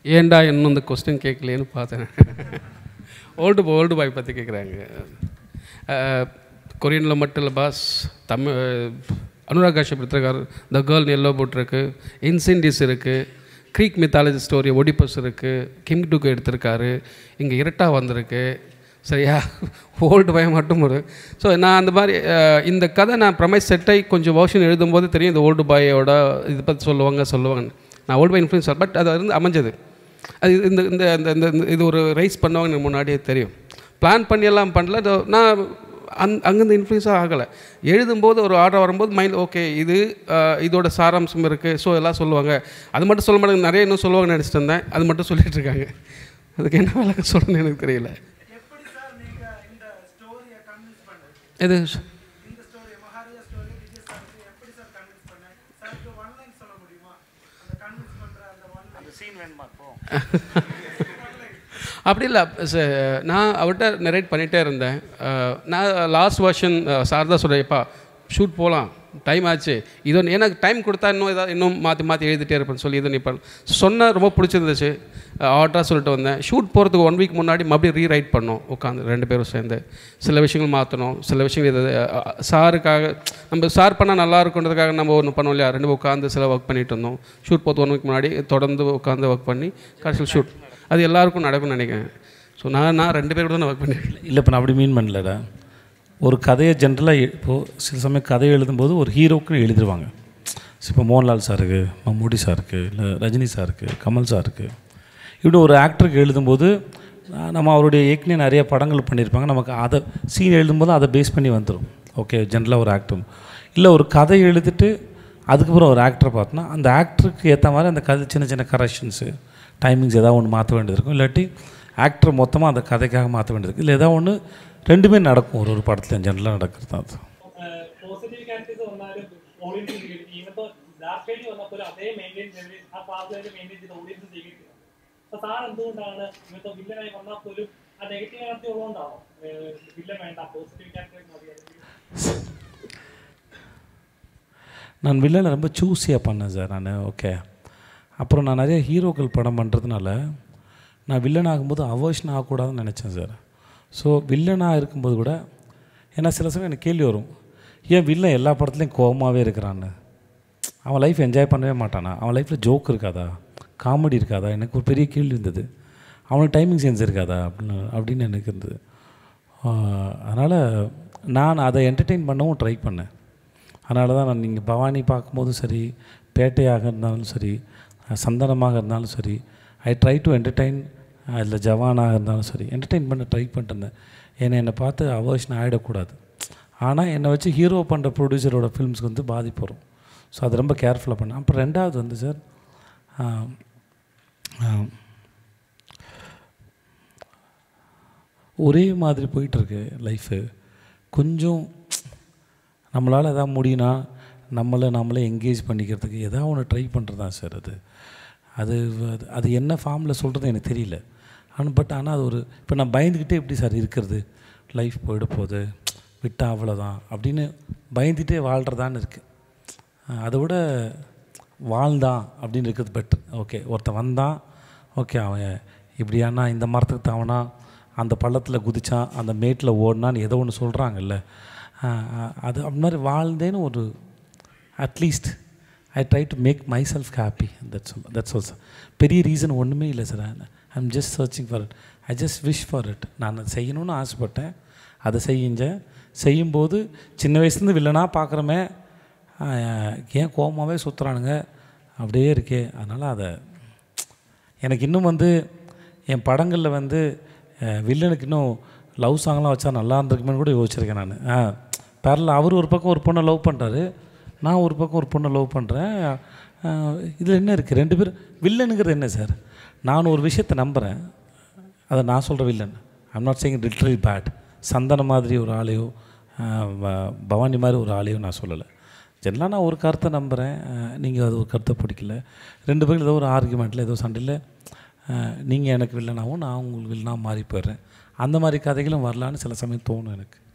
ஏன்டா இன்னும் இந்த கொஸ்டின் கேட்கலையேன்னு பார்த்தேன். ஓல்டு பாய் பற்றி கேட்குறாங்க. கொரியனில் மட்டும் இல்லை பாஸ், தமிழ் அனுராக் காஷ்யப் எடுத்திருக்காரு. த கேர்ள் எல்லோ போட்டிருக்கு, இன்சிண்டிஸ் இருக்குது, க்ரீக் மித்தாலஜி ஸ்டோரி ஒடிபஸ் இருக்குது, கிங் டுக்கு எடுத்திருக்காரு, இங்கே இரட்டா வந்திருக்கு. சரியா, ஓல்டு பாய் மட்டும் ஒரு. ஸோ நான் அந்த மாதிரி இந்த கதை நான் ப்ரமைஸ் செட்டை கொஞ்சம் வேர்ஷன் எழுதும்போது தெரியும் இந்த ஓல்டு பாயோட இதை பற்றி சொல்லுவாங்க. நான் ஓல்டு பாய் இன்ஃப்ளூயன்ஸ், பட் அது வந்து அமைஞ்சது. அது இந்த இந்த இந்த இது ஒரு ரைஸ் பண்ணுவாங்க எனக்கு முன்னாடியே தெரியும். பிளான் பண்ணி எல்லாம் பண்ணல. நான் அங்கேருந்து இன்ஃப்ளூயன்ஸாக ஆகலை. எழுதும்போது ஒரு ஆர்டர் வரும்போது மைண்ட் ஓகே இது இதோட சாராம்சம் இருக்குது, ஸோ எல்லாம் சொல்லுவாங்க. அது மட்டும் சொல்ல மாட்டாங்க, நிறைய இன்னும் சொல்லுவாங்கன்னு நினச்சிட்டு இருந்தேன். அது மட்டும் சொல்லிகிட்டு இருக்காங்க. அதுக்கு என்ன வேலை சொல்லணும்னு எனக்கு தெரியல. எது அப்படி இல்லை. நான் அவர்கிட்ட நரேட் பண்ணிகிட்டே இருந்தேன். நான் லாஸ்ட் வெர்ஷன் சார் தான் சொல்கிறேன்ப்பா ஷூட் போகலாம், டைம் ஆச்சு, இது எனக்கு டைம் கொடுத்தா இன்னும் மாற்றி எழுதிட்டே இருப்பேன்னு சொல்லி இது இப்போ சொன்னால் ரொம்ப பிடிச்சிருந்துச்சு. ஆர்டராக சொல்லிட்டு வந்தேன். ஷூட் போகிறதுக்கு 1 வீக் முன்னாடி மறுபடியும் ரீரைட் பண்ணோம் உட்காந்து 2 பேரும் சேர்ந்து. சில விஷயங்கள் மாற்றணும், சில விஷயங்கள் இது சாருக்காக நம்ம சார் பண்ணால் நல்லா இருக்குன்றதுக்காக நம்ம ஒன்று பண்ணோம் இல்லையா. 2 உட்காந்து சில ஒர்க் பண்ணிகிட்டு இருந்தோம். ஷூட் போகிறது 1 வீக் முன்னாடி தொடர்ந்து உட்காந்து ஒர்க் பண்ணி கடைசியில் ஷூட். அது எல்லாருக்கும் நடக்கும்னு நினைக்கிறேன். ஸோ நான் 2 பேர் கூட தான் ஒர்க் பண்ணியிருக்கேன். இல்லை, இப்போ நான் அப்படி மீன் பண்ணலடா. ஒரு கதையை ஜென்ரலாக இப்போது சில சமயம் கதையை எழுதும்போது ஒரு ஹீரோக்குன்னு எழுதிடுவாங்க. இப்போ மோகன்லால் சாருக்கு, மம்முட்டி சாருக்கு, இல்லை ரஜினி சாருக்கு, கமல் சாருக்கு, இப்படி ஒரு ஆக்டருக்கு எழுதும்போது நம்ம அவருடைய ஏற்கனவே நிறைய படங்கள் பண்ணியிருப்பாங்க. நமக்கு அதை சீன் எழுதும்போது அதை பேஸ் பண்ணி வந்துடும். ஓகே, ஜென்ரலாக ஒரு ஆக்டர் இல்லை ஒரு கதை எழுதிட்டு அதுக்கப்புறம் ஒரு ஆக்டரை பார்த்தோன்னா அந்த ஆக்டருக்கு ஏற்ற மாதிரி அந்த கதை சின்ன சின்ன கரெக்ஷன்ஸு டைமிங்ஸ் ஏதாவது ஒன்று மாற்ற வேண்டியது இருக்கும். இல்லாட்டி ஆக்டர் மொத்தமாக அந்த கதைக்காக மாற்ற வேண்டியது இருக்குது. இல்லை ஏதாவது ஒன்று ரெண்டுமே நடக்கும். ஒரு படத்தில் ஜென்ரலாக நடக்கிறது தான் அது. நான் வில்லனை ரொம்ப சூஸியாக பண்ணேன் சார் நான். ஓகே, அப்புறம் நான் நிறைய ஹீரோக்கள் படம் பண்ணுறதுனால நான் வில்லன் ஆகும்போது அவர்ஷன் ஆகக்கூடாதுன்னு நினச்சேன் சார். ஸோ வில்லனாக இருக்கும்போது கூட ஏன்னா சில சமயம் எனக்கு கேள்வி வரும், ஏன் வில்லன் எல்லா படத்துலையும் கோபமாகவே இருக்கிறான்னு. அவன் லைஃப் என்ஜாய் பண்ணவே மாட்டானா? அவன் லைஃப்பில் ஜோக் இருக்காதா, காமெடி இருக்காதா? எனக்கு ஒரு பெரிய கேள்வி இருந்தது. அவனுக்கு டைமிங் சென்ஸ் இருக்காதா அப்படின்னு எனக்கு இருந்தது. அதனால் நான் அதை என்டர்டெயின் பண்ணவும் ட்ரை பண்ணேன். அதனால தான் நான் நீங்கள் பவானி பார்க்கும்போதும் சரி, பேட்டையாக இருந்தாலும் சரி, சந்தனமாக இருந்தாலும் சரி, ஐ ட்ரை டு என்டர்டெயின். இல்லை ஜவானாக இருந்தாலும் சரி, என்டர்டெயின் பண்ண ட்ரை பண்ணிட்டுருந்தேன். ஏன்னா என்னை பார்த்து அவர்ஷன் ஆகிடக்கூடாது. ஆனால் என்னை வச்சு ஹீரோ பண்ணுற ப்ரொடியூசரோட ஃபிலிம்ஸ்க்கு வந்து பாதிப்பு வரும். ஸோ அது ரொம்ப கேர்ஃபுல்லாக பண்ணேன். அப்புறம் 2வது வந்து சார் ஒரே மாதிரி போயிட்டுருக்கு லைஃபு. கொஞ்சம் நம்மளால் எதாவது முடியும்னா நம்மளே என்கேஜ் பண்ணிக்கிறதுக்கு எதாவது ஒன்று ட்ரை பண்ணுறது தான் சார். அது அது என்ன ஃபார்மில் சொல்கிறது எனக்கு தெரியல. ஆனால் அது ஒரு இப்போ நான் பயந்துக்கிட்டே எப்படி சார் இருக்கிறது, லைஃப் போயிட போகுது, விட்டால் அவ்வளோதான் அப்படின்னு பயந்துகிட்டே வாழ்கிறதான்னு இருக்குது. அதை விட வாழ்ந்தான் அப்படின்னு இருக்கிறது பெட்டர். ஓகே, ஒருத்தன் வந்தான், ஓகே அவன் இப்படியானா இந்த மரத்துக்கு தாவனா, அந்த பள்ளத்தில் குதித்தான், அந்த மேட்டில் ஓடினான்னு ஏதோ ஒன்று சொல்கிறாங்கல்ல, அது அப்படி மாதிரி வாழ்ந்தேன்னு ஒரு at least I try to make myself happy. That's also பெரிய ரீசன் ஒன்றுமே இல்லை sir. I am just searching for it. I just wish for it. நான் செய்யணும்னு ஆசைப்பட்டேன், அதை செய்யும்போது சின்ன வயசுலேருந்து வில்லனாக பார்க்குறமே ஏன் கோபமாகவே சுற்றுறானுங்க அப்படியே இருக்கே. அதனால் அதை எனக்கு இன்னும் வந்து என் படங்களில் வந்து வில்லனுக்கு இன்னும் லவ் சாங்லாம் வச்சா நல்லா இருந்திருக்குமேனு கூட யோசிச்சிருக்கேன் நான். பேரல அவர் ஒரு பக்கம் ஒரு பொண்ணை லவ் பண்ணுறாரு, நான் ஒரு பக்கம் ஒரு பொண்ணை லவ் பண்ணுறேன். இதில் என்ன இருக்குது? 2 பேர் வில்லனுங்கிறது என்ன சார்? நான் ஒரு விஷயத்தை நம்புகிறேன், அதை நான் சொல்கிற villain. I'm not saying literally bad. சந்தன மாதிரி ஒரு ஆளையோ பவானி மாதிரி ஒரு ஆளையோ நான் சொல்லலை. ஜென்ரலாக நான் ஒரு கருத்தை நம்புகிறேன், நீங்கள் அது ஒரு கருத்தை பிடிக்கல. 2 பேரும் ஏதோ ஒரு ஆர்குமெண்ட்டில் ஏதோ சண்டையில் நீங்கள் எனக்கு வில்லனாகவும் நான் உங்களுக்கு வில்லனாக மாறி போயிடுறேன். அந்த மாதிரி கதைகளும் வரலான்னு சில சமயம் தோணும் எனக்கு.